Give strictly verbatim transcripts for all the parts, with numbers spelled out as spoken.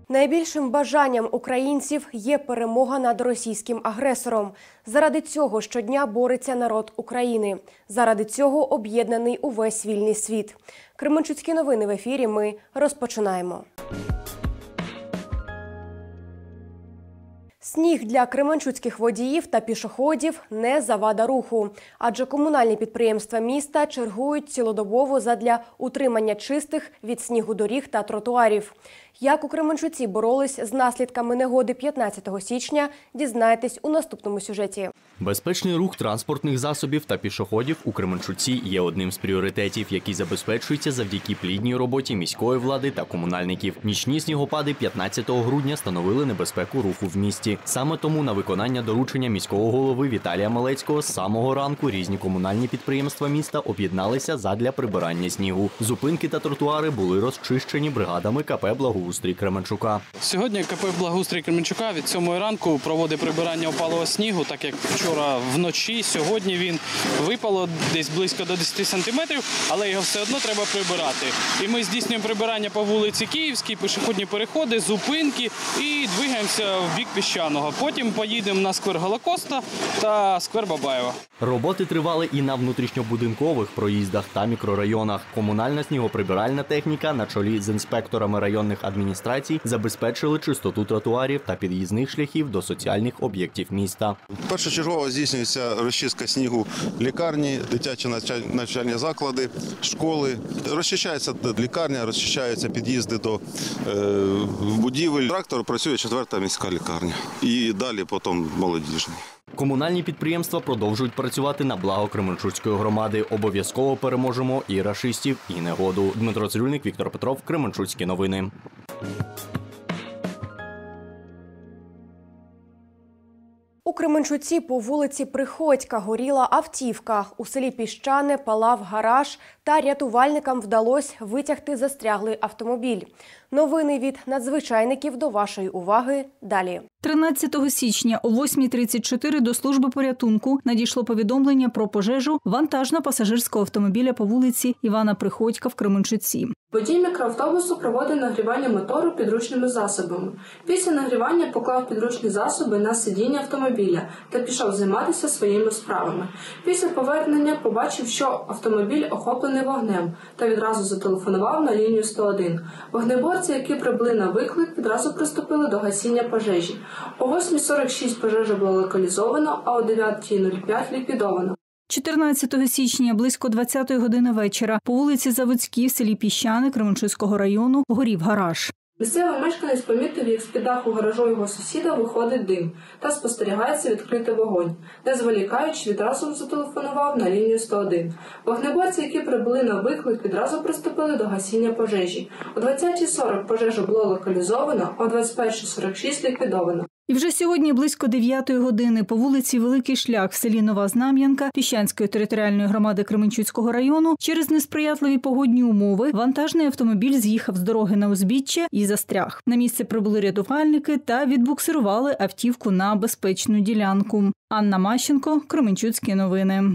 Найбільшим бажанням українців є перемога над російським агресором. Заради цього щодня бореться народ України. Заради цього об'єднаний увесь вільний світ. Кременчуцькі новини в ефірі. Ми розпочинаємо. Сніг для кременчуцьких водіїв та пішоходів – не завада руху. Адже комунальні підприємства міста чергують цілодобово задля утримання чистих від снігу доріг та тротуарів. Як у Кременчуці боролись з наслідками негоди п'ятнадцятого січня, дізнаєтесь у наступному сюжеті. Безпечний рух транспортних засобів та пішоходів у Кременчуці є одним з пріоритетів, який забезпечується завдяки плідній роботі міської влади та комунальників. Нічні снігопади п'ятнадцятого грудня становили небезпеку руху в місті. Саме тому на виконання доручення міського голови Віталія Малецького з самого ранку різні комунальні підприємства міста об'єдналися задля прибирання снігу. Зупинки та тротуари були розчищені бригадами КП «Благоустрій» Кременчука. Сьогодні КП «Благоустрій» Кременчука від сьомої ранку проводить прибирання опалого снігу, так як вчора вночі, сьогодні він випало десь близько до десяти сантиметрів, але його все одно треба прибирати. І ми здійснюємо прибирання по вулиці Київській, пішохідні переходи, зупинки і двигаємося в бік Піщаного. Потім поїдемо на сквер Голокоста та сквер Бабаєва. Роботи тривали і на внутрішньобудинкових проїздах та мікрорайонах. Комунальна снігоприбиральна техніка на чолі з інспекторами районних адміністрацій забезпечили чистоту тротуарів та під'їзних шляхів до соціальних об'єктів міста. Першочергово здійснюється розчистка снігу лікарні, дитячі навчальні заклади, школи. Розчищається лікарня, розчищаються під'їзди до е, будівель. Трактор працює четверта міська лікарня. І далі потім молодіжний. Комунальні підприємства продовжують працювати на благо Кременчуцької громади. Обов'язково переможемо і рашистів, і негоду. Дмитро Цирюльник, Віктор Петров, Кременчуцькі новини. У Кременчуці по вулиці Приходька горіла автівка. У селі Піщане палав гараж, та рятувальникам вдалося витягти застряглий автомобіль. Новини від надзвичайників до вашої уваги далі. тринадцятого січня о восьмій тридцять чотири до служби порятунку надійшло повідомлення про пожежу вантажно-пасажирського автомобіля по вулиці Івана Приходька в Кременчуці. Водій мікроавтобусу проводив нагрівання мотору підручними засобами. Після нагрівання поклав підручні засоби на сидіння автомобіля та пішов займатися своїми справами. Після повернення побачив, що автомобіль охоплений вогнем та відразу зателефонував на лінію сто один. Вогнеборці, які прибули на виклик, відразу приступили до гасіння пожежі. О восьмій сорок шість пожежа була локалізована, а о дев'ятій нуль п'ять ліквідована. чотирнадцятого січня близько двадцятої години вечора по вулиці Заводській в селі Піщани Кременчуцького району горів гараж. Місцевий мешканець помітив, як з-під даху гаражу його сусіда виходить дим та спостерігається відкритий вогонь. Не зволікаючи, відразу зателефонував на лінію сто один. Вогнеборці, які прибули на виклик, відразу приступили до гасіння пожежі. О двадцятій сорок пожежа була локалізована, а о двадцять першій сорок шість ліквідована. І вже сьогодні близько дев'ятої години по вулиці Великий Шлях в селі Нова Знам'янка Піщанської територіальної громади Кременчуцького району через несприятливі погодні умови вантажний автомобіль з'їхав з дороги на узбіччя і застряг. На місце прибули рятувальники та відбуксирували автівку на безпечну ділянку. Анна Мащенко, Кременчуцькі новини.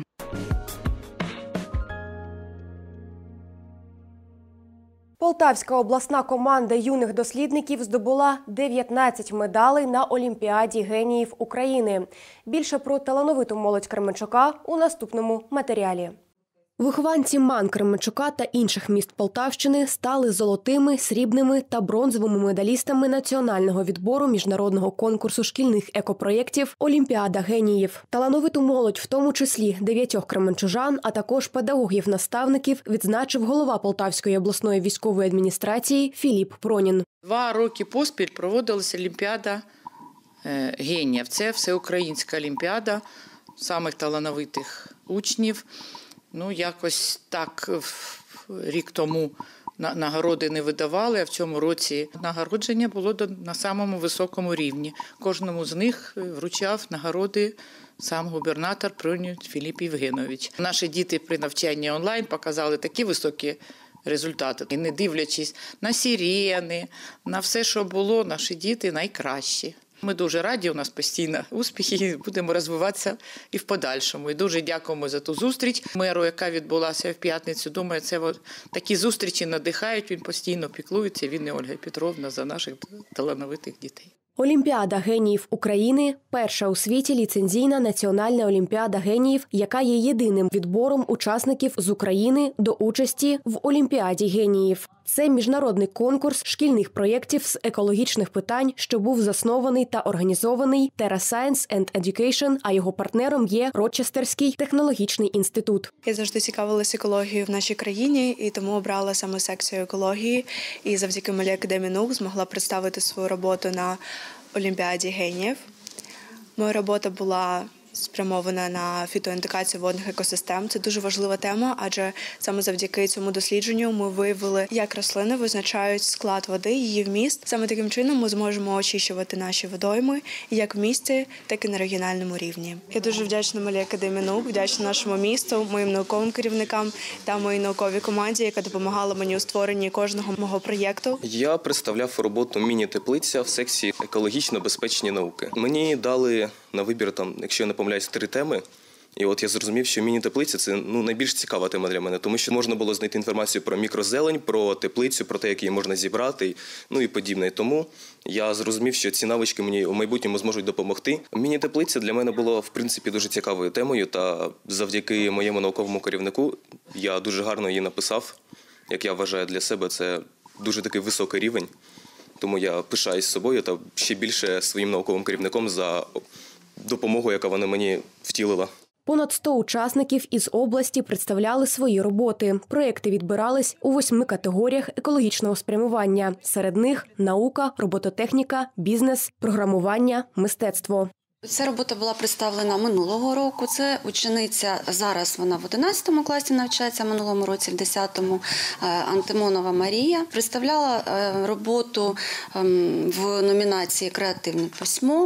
Полтавська обласна команда юних дослідників здобула дев'ятнадцять медалей на Олімпіаді геніїв України. Більше про талановиту молодь Кременчука у наступному матеріалі. Вихованці МАН Кременчука та інших міст Полтавщини стали золотими, срібними та бронзовими медалістами національного відбору міжнародного конкурсу шкільних екопроєктів «Олімпіада геніїв». Талановиту молодь, в тому числі дев'ятьох кременчужан, а також педагогів-наставників, відзначив голова Полтавської обласної військової адміністрації Філіп Пронін. Два роки поспіль проводилася Олімпіада геніїв. Це всеукраїнська олімпіада самих талановитих учнів. Ну, якось так рік тому нагороди не видавали, а в цьому році нагородження було на самому високому рівні. Кожному з них вручав нагороди сам губернатор Пронін Філіп Євгенович. Наші діти при навчанні онлайн показали такі високі результати. І не дивлячись на сирени, на все, що було, наші діти найкращі. Ми дуже раді, у нас постійно успіхи, будемо розвиватися і в подальшому. І дуже дякуємо за ту зустріч меру, яка відбулася в п'ятницю. Думаю, це от такі зустрічі надихають, він постійно піклується, він і Ольга Петровна, за наших талановитих дітей. Олімпіада геніїв України – перша у світі ліцензійна національна олімпіада геніїв, яка є єдиним відбором учасників з України до участі в Олімпіаді геніїв. Це міжнародний конкурс шкільних проєктів з екологічних питань, що був заснований та організований Terra Science and Education, а його партнером є Рочестерський технологічний інститут. Я завжди цікавилася екологією в нашій країні і тому обрала саме секцію екології. І завдяки Малій академії наук змогла представити свою роботу на Олімпіаді геніїв. Моя робота була спрямована на фітоіндикацію водних екосистем. Це дуже важлива тема, адже саме завдяки цьому дослідженню ми виявили, як рослини визначають склад води, її вміст. Саме таким чином ми зможемо очищувати наші водойми як в місті, так і на регіональному рівні. Я дуже вдячна Малій академії наук, вдячна нашому місту, моїм науковим керівникам та моїй науковій команді, яка допомагала мені у створенні кожного мого проєкту. Я представляв роботу «Міні-теплиця» в секції «Екологічно безпечні науки». Мені дали на вибір, там, якщо я не помиляюсь, три теми. І от я зрозумів, що міні-теплиця – це ну, найбільш цікава тема для мене, тому що можна було знайти інформацію про мікрозелень, про теплицю, про те, як її можна зібрати, ну і подібне. Тому я зрозумів, що ці навички мені у майбутньому зможуть допомогти. Міні-теплиця для мене була, в принципі, дуже цікавою темою, та завдяки моєму науковому керівнику я дуже гарно її написав. Як я вважаю для себе, це дуже такий високий рівень. Тому я пишаюсь собою та ще більше своїм науковим керівником за допомогу, яка вона мені втілила. Понад сто учасників із області представляли свої роботи. Проєкти відбирались у восьми категоріях екологічного спрямування. Серед них – наука, робототехніка, бізнес, програмування, мистецтво. Ця робота була представлена минулого року. Це учениця, зараз вона в одинадцятому класі навчається, минулому році в десятому, Антимонова Марія. Представляла роботу в номінації «Креативне письмо».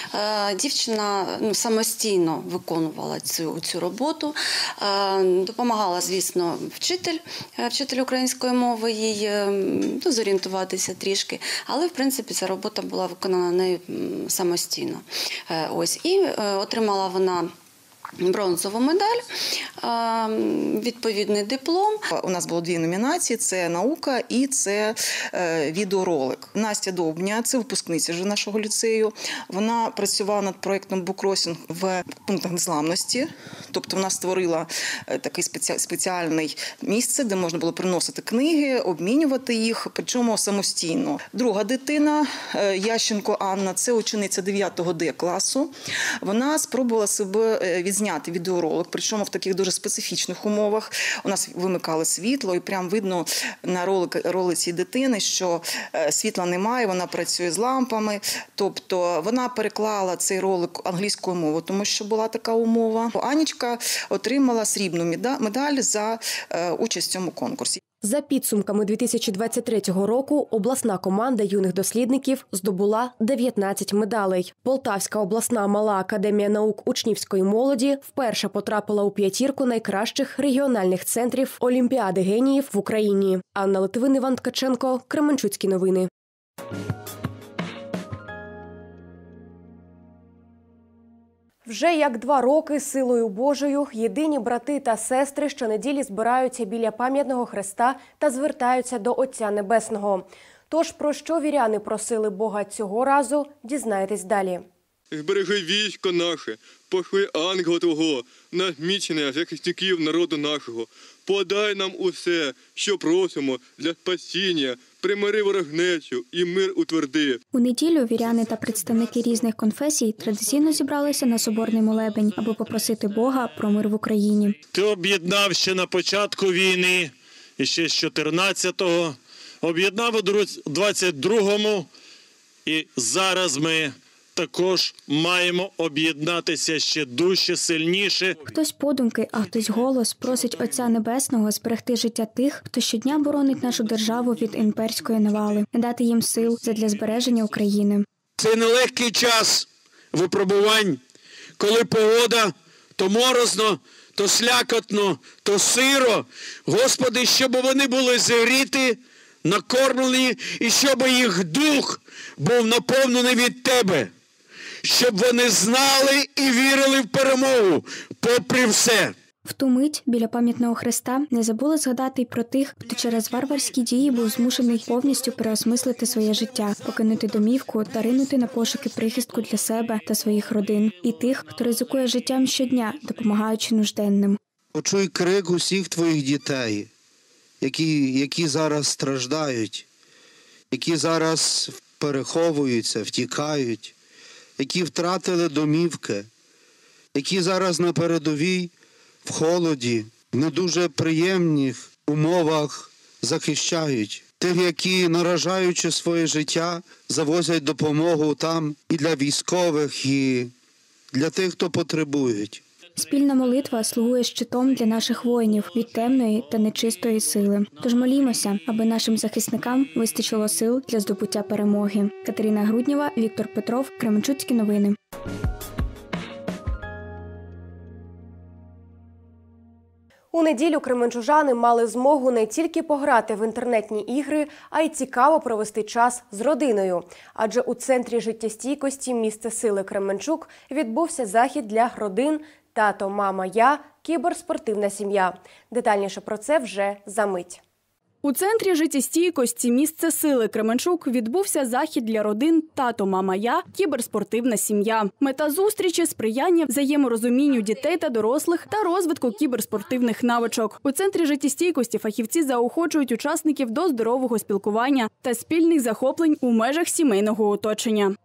Дівчина ну, самостійно виконувала цю, цю роботу. Допомагала, звісно, вчитель, вчитель української мови їй ну, зорієнтуватися трішки. Але, в принципі, ця робота була виконана нею самостійно. Ось, і е, отримала вона бронзову медаль, е, відповідний диплом. У нас було дві номінації – це наука і це е, відеоролик. Настя Довбня, це випускниця вже нашого ліцею. Вона працювала над проєктом «Букросінг» в пунктах незламності. Тобто вона створила таке спеціальне місце, де можна було приносити книги, обмінювати їх, причому самостійно. Друга дитина, Ященко Анна, це учениця дев'ятого Д класу. Вона спробувала себе відзняти відеоролик, причому в таких дуже специфічних умовах. У нас вимикали світло і прямо видно на ролик, ролиці дитини, що світла немає, вона працює з лампами. Тобто вона переклала цей ролик англійською мовою, тому що була така умова. Анічка отримала срібну медаль за участь в цьому конкурсі. За підсумками дві тисячі двадцять третього року обласна команда юних дослідників здобула дев'ятнадцять медалей. Полтавська обласна мала академія наук учнівської молоді вперше потрапила у п'ятірку найкращих регіональних центрів Олімпіади геніїв в Україні. Анна Литвин, Іван Ткаченко, Кременчуцькі новини. Вже як два роки силою Божою єдині брати та сестри щонеділі збираються біля пам'ятного хреста та звертаються до Отця Небесного. Тож про що віряни просили Бога цього разу, дізнаєтесь далі. Збережи військо наше, пошли ангела Твого, на зміцнення захисників народу нашого. Подай нам усе, що просимо для спасіння, примири ворогнечу і мир утверди. У неділю віряни та представники різних конфесій традиційно зібралися на соборний молебень, аби попросити Бога про мир в Україні. Ти об'єднав ще на початку війни, і ще з чотирнадцятого, об'єднав у двадцять другому, і зараз ми також маємо об'єднатися ще дужче, сильніше. Хтось подумки, а хтось голос просить Отця Небесного зберегти життя тих, хто щодня боронить нашу державу від імперської навали, дати їм сил задля збереження України. Це нелегкий час випробувань, коли погода то морозно, то слякотно, то сиро. Господи, щоб вони були зігріті, накормлені, і щоб їх дух був наповнений від Тебе. щоб вони знали і вірили в перемогу, попри все. В ту мить біля пам'ятного хреста не забули згадати й про тих, хто через варварські дії був змушений повністю переосмислити своє життя, покинути домівку та ринути на пошуки прихистку для себе та своїх родин. І тих, хто ризикує життям щодня, допомагаючи нужденним. Почуй крик усіх твоїх дітей, які, які зараз страждають, які зараз переховуються, втікають, які втратили домівки, які зараз на передовій в холоді, в не дуже приємних умовах захищають. Тих, які, наражаючи своє життя, завозять допомогу там і для військових, і для тих, хто потребують. Спільна молитва слугує щитом для наших воїнів від темної та нечистої сили. Тож молімося, аби нашим захисникам вистачило сил для здобуття перемоги. Катерина Груднєва, Віктор Петров, Кременчуцькі новини. У неділю кременчужани мали змогу не тільки пограти в інтернетні ігри, а й цікаво провести час з родиною. Адже у Центрі життєстійкості «Місце сили Кременчук» відбувся захід для родин «Тато, мама, я. Кіберспортивна сім'я». Детальніше про це вже за мить. У Центрі життєстійкості «Місце сили Кременчук» відбувся захід для родин «Тато, мама, я. Кіберспортивна сім'я». Мета зустрічі – сприяння взаєморозумінню дітей та дорослих та розвитку кіберспортивних навичок. У Центрі життєстійкості фахівці заохочують учасників до здорового спілкування та спільних захоплень у межах сімейного оточення.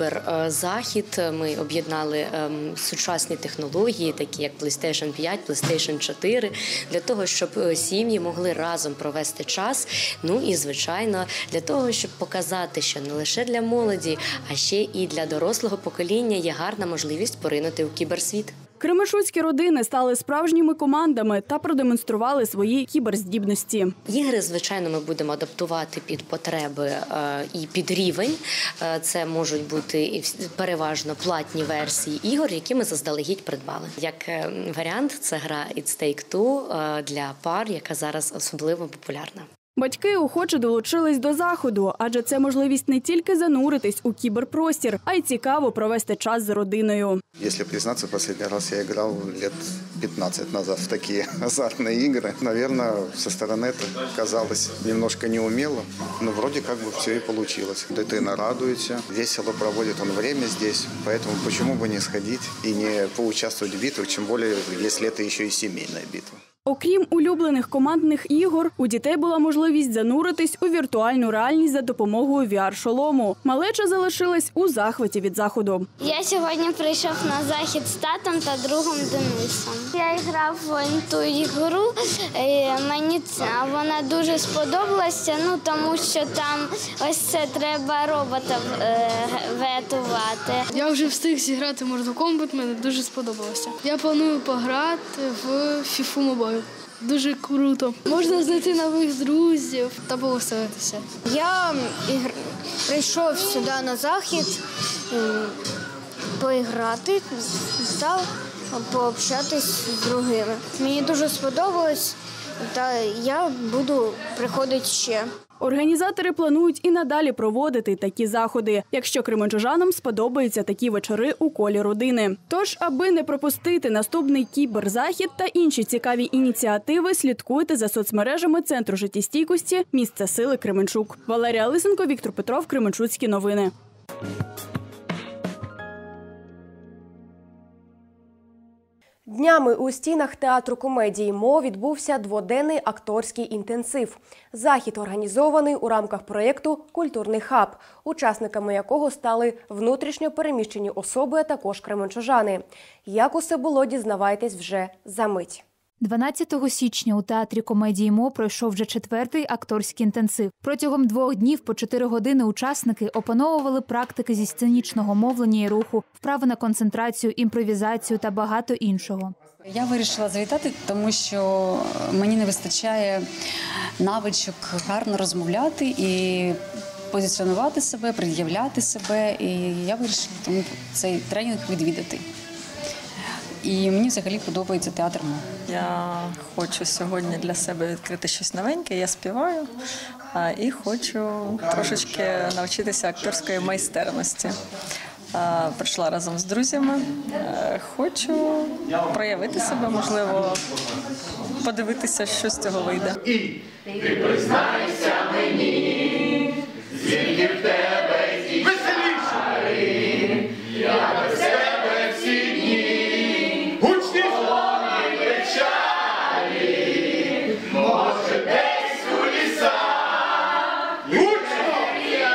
Кіберзахід ми об'єднали сучасні технології, такі як плейстейшн п'ять, плейстейшн чотири, для того, щоб сім'ї могли разом провести час. Ну і, звичайно, для того, щоб показати, що не лише для молоді, а ще і для дорослого покоління є гарна можливість поринути у кіберсвіт. Кременчуцькі родини стали справжніми командами та продемонстрували свої кіберздібності. Ігри, звичайно, ми будемо адаптувати під потреби е, і під рівень. Е, це можуть бути і переважно платні версії ігор, які ми заздалегідь придбали. Як е, варіант, це гра It's Take-Two е, для пар, яка зараз особливо популярна. Батьки охоче долучились до заходу, адже це можливість не тільки зануритись у кіберпростір, а й цікаво провести час з родиною. Если признаться, последний раз я играл лет пятнадцать назад в такие азартные игры. Наверное, со стороны это казалось немножко неумело, но вроде как бы все и получилось. Дитина радуется, весело проводит он время здесь, поэтому почему бы не сходить и не поучаствовать в битвах, тем более, если это еще и семейная битва. Окрім улюблених командних ігор, у дітей була можливість зануритись у віртуальну реальність за допомогою ві ар-шолому. Малеча залишилась у захваті від заходу. Я сьогодні прийшов на захід з татом та другом Денисом. Я грав в ту ігру, мені вона дуже сподобалася, ну, тому що там ось це треба робота врятувати. Я вже встиг зіграти Mortal Kombat, мені дуже сподобалося. Я планую пограти в фіфу Mobile. Дуже круто. Можна знайти нових друзів та повеселитися. Я ігр... прийшов сюди на захід поіграти та пообщатись з другими. Мені дуже сподобалось, та я буду приходити ще. Організатори планують і надалі проводити такі заходи, якщо кременчужанам сподобаються такі вечори у колі родини. Тож, аби не пропустити наступний кіберзахід та інші цікаві ініціативи, слідкуйте за соцмережами Центру життєстійкості «Місце сили Кременчук». Валерія Лисенко, Віктор Петров, Кременчуцькі новини. Днями у стінах театру комедії МО відбувся дводенний акторський інтенсив. Захід організований у рамках проєкту «Культурний хаб», учасниками якого стали внутрішньо переміщені особи, а також кременчужани. Як усе було, дізнавайтесь вже за мить. дванадцятого січня у театрі комедії МО пройшов вже четвертий акторський інтенсив. Протягом двох днів по чотири години учасники опановували практики зі сценічного мовлення і руху, вправи на концентрацію, імпровізацію та багато іншого. Я вирішила завітати, тому що мені не вистачає навичок гарно розмовляти і позиціонувати себе, пред'являти себе. І я вирішила тому цей тренінг відвідати. І мені взагалі подобається театр МО. Я хочу сьогодні для себе відкрити щось новеньке, я співаю і хочу трошечки навчитися акторської майстерності. Прийшла разом з друзями. Хочу проявити себе, можливо, подивитися, що з цього вийде. І ти признайся мені, звідки в тебе ті чари, я без тебе всі дні, гучні полоні печалі, може десь у лісах, гучно як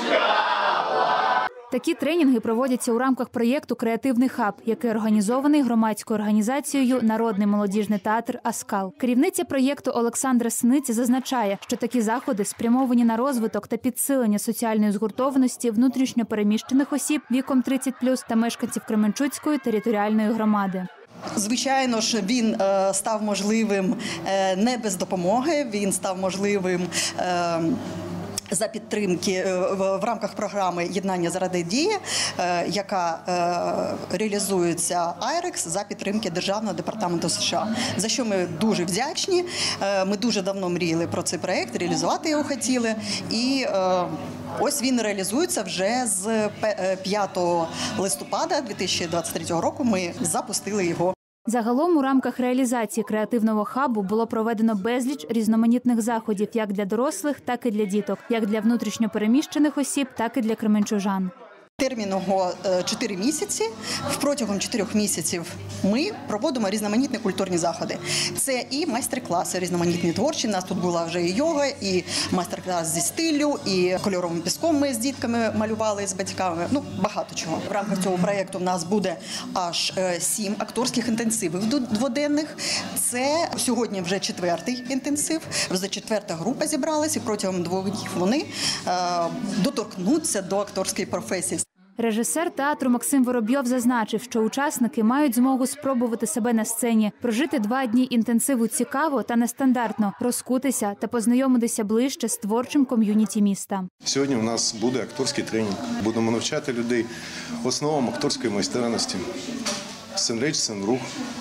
шукала. Такі тренінги проводяться у рамках проєкту «Креативний хаб», який організований громадською організацією «Народний молодіжний театр Аскал». Керівниця проєкту Олександра Сниць зазначає, що такі заходи спрямовані на розвиток та підсилення соціальної згуртованості внутрішньо переміщених осіб віком тридцять плюс та мешканців Кременчуцької територіальної громади. Звичайно ж, він е, став можливим е, не без допомоги, він став можливим е, за підтримки в рамках програми «Єднання заради дії», яка реалізується айрекс за підтримки Державного департаменту США, за що ми дуже вдячні. Ми дуже давно мріяли про цей проєкт, реалізувати його хотіли. І ось він реалізується вже з п'ятого листопада дві тисячі двадцять третього року. Ми запустили його. Загалом у рамках реалізації креативного хабу було проведено безліч різноманітних заходів як для дорослих, так і для діток, як для внутрішньо переміщених осіб, так і для кременчужан. Термін його чотири місяці. Протягом чотирьох місяців ми проводимо різноманітні культурні заходи. Це і майстер-класи різноманітні творчі. У нас тут була вже і йога, і майстер-клас зі стилю, і кольоровим піском ми з дітками малювали, з батьками. Ну, багато чого. В рамках цього проєкту в нас буде аж сім акторських інтенсивів дводенних. Це сьогодні вже четвертий інтенсив. Вже четверта група зібралась, і протягом двох днів вони е, доторкнуться до акторської професії. Режисер театру Максим Воробйов зазначив, що учасники мають змогу спробувати себе на сцені, прожити два дні інтенсиву цікаво та нестандартно, розкутися та познайомитися ближче з творчим ком'юніті міста. Сьогодні у нас буде акторський тренінг. Будемо навчати людей основам акторської майстерності, сценреч, сценрух.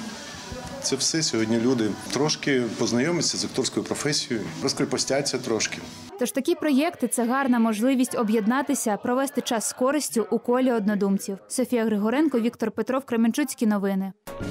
Це все сьогодні люди трошки познайомляться з акторською професією, розкріпостяться трошки. Тож такі проєкти – це гарна можливість об'єднатися, провести час з користю у колі однодумців. Софія Григоренко, Віктор Петров, Кременчуцькі новини.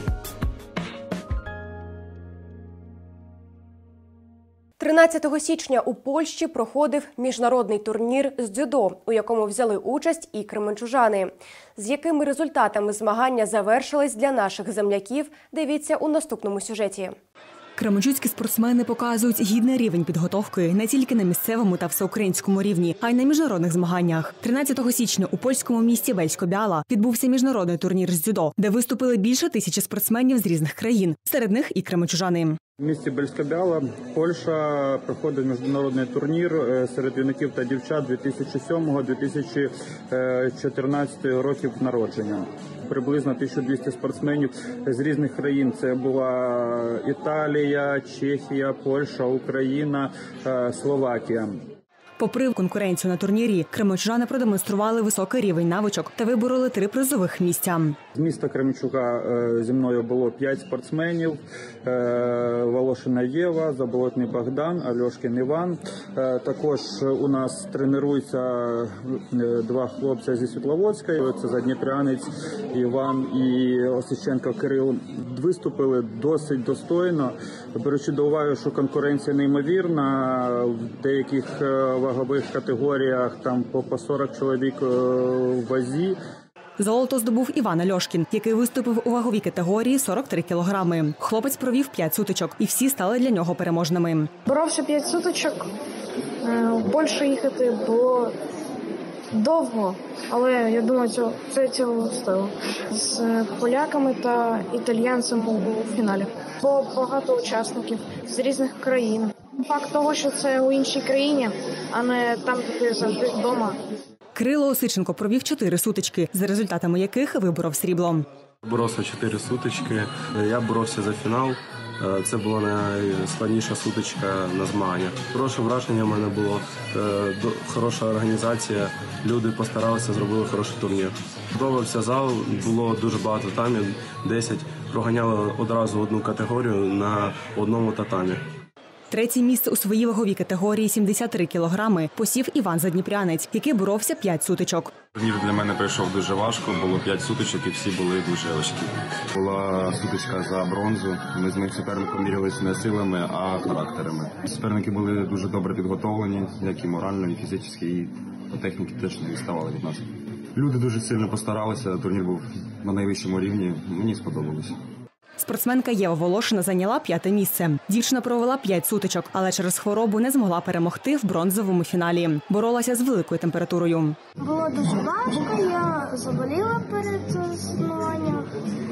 тринадцятого січня у Польщі проходив міжнародний турнір з дзюдо, у якому взяли участь і кременчужани. З якими результатами змагання завершились для наших земляків, дивіться у наступному сюжеті. Кременчуцькі спортсмени показують гідний рівень підготовки не тільки на місцевому та всеукраїнському рівні, а й на міжнародних змаганнях. тринадцятого січня у польському місті Бельсько-Біала відбувся міжнародний турнір з дзюдо, де виступили більше тисячі спортсменів з різних країн. Серед них і кременчужани. В місті Бельсько-Біала, Польща, проходить міжнародний турнір серед юнаків та дівчат дві тисячі сьомого - дві тисячі чотирнадцятого років народження. Приблизно тисяча двісті спортсменів з різних країн. Це була Італія, Чехія, Польща, Україна, Словакія. Попри конкуренцію на турнірі, кременчужани продемонстрували високий рівень навичок та вибороли три призових місця. З міста Кременчука зі мною було п'ять спортсменів. Волошина Єва, Заболотний Богдан, Альошкін Іван. Також у нас тренуються два хлопці зі Світловодська. Це задніпрянець Іван і Осиченко Кирил. Виступили досить достойно, беручи до уваги, що конкуренція неймовірна. В деяких вагових категоріях там по сорок чоловік в вазі. Золото здобув Іван Альошкін, який виступив у ваговій категорії сорок три кілограми. Хлопець провів п'ять сутичок, і всі стали для нього переможними. Боровши п'ять сутичок, більше їхати було довго, але я думаю, це цього стоїло. З поляками та італійцем у фіналі. Було багато учасників з різних країн. Факт того, що це у іншій країні, а не там, де ти завжди вдома. Крило Осиченко провів чотири сутички, за результатами яких виборов срібло. Боровся чотири сутички, я боровся за фінал. Це була найскладніша сутичка на змаганнях. Хороше враження в мене було, хороша організація, люди постаралися, зробили хороший турнір. Подобався зал, було дуже багато татамів, десять, проганяли одразу одну категорію на одному татамі. Третє місце у своїй ваговій категорії сімдесят три кілограми посів Іван Задніпрянець, який боровся п'ять сутичок. Турнір для мене пройшов дуже важко, було п'ять сутичок і всі були дуже важкі. Була сутичка за бронзу, ми з моїм суперником мірялися не силами, а характерами. Суперники були дуже добре підготовлені, як і морально, і фізично, і по техніці теж не відставали від нас. Люди дуже сильно постаралися, турнір був на найвищому рівні, мені сподобалося. Спортсменка Єва Волошина зайняла п'яте місце. Дівчина провела п'ять сутичок, але через хворобу не змогла перемогти в бронзовому фіналі. Боролася з великою температурою. Було дуже важко, я заболіла перед змаганням.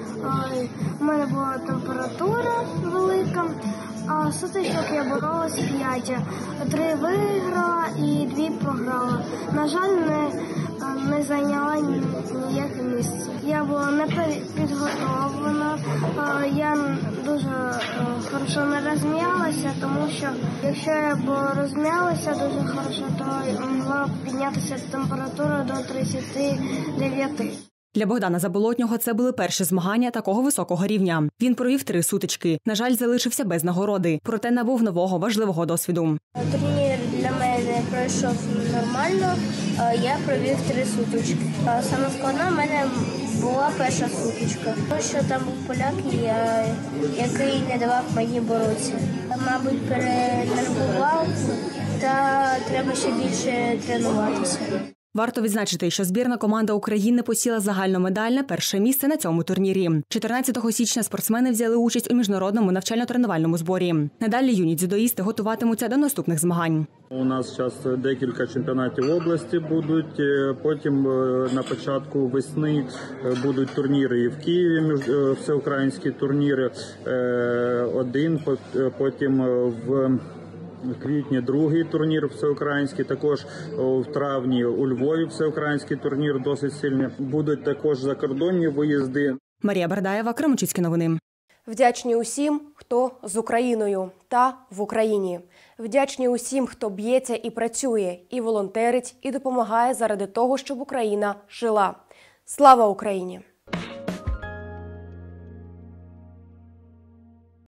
У мене була температура велика, а сутичок я боролась п'ять. Три виграла і дві програла. На жаль, не, не зайняла ніяке місце. Я була не підготовлена, я дуже хорошо не розм'ялася, тому що якщо я б розм'ялася дуже хорошо, то могла піднятися температура до тридцяти дев'яти. Для Богдана Заболотнього це були перші змагання такого високого рівня. Він провів три сутички. На жаль, залишився без нагороди, проте набув нового важливого досвіду. Турнір для мене пройшов нормально, я провів три сутички. Саме складна в мене була перша сутичка, тому що там був поляк, який не давав мені боротися. Мабуть, перенервував, та треба ще більше тренуватися. Варто відзначити, що збірна команда України посіла загальномедальне перше місце на цьому турнірі. чотирнадцятого січня спортсмени взяли участь у міжнародному навчально-тренувальному зборі. Надалі юні дзюдоїсти готуватимуться до наступних змагань. У нас зараз декілька чемпіонатів області будуть, потім на початку весни будуть турніри і в Києві, всеукраїнські турніри, один, потім в В квітні другий турнір всеукраїнський, також в травні у Львові всеукраїнський турнір досить сильний. Будуть також закордонні виїзди. Марія Бардаєва, Кременчуцькі новини. Вдячні усім, хто з Україною та в Україні. Вдячні усім, хто б'ється і працює, і волонтерить, і допомагає заради того, щоб Україна жила. Слава Україні!